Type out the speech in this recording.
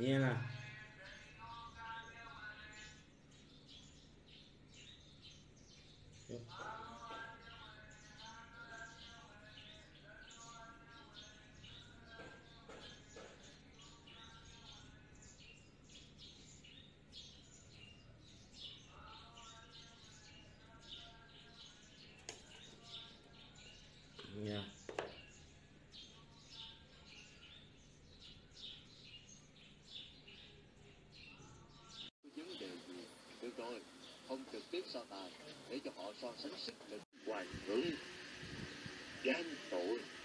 Nghe nè. Nha. Vấn đề gì? Được rồi, không trực tiếp so tài để cho họ so sánh sức lực, hoàn hưởng, gan tội.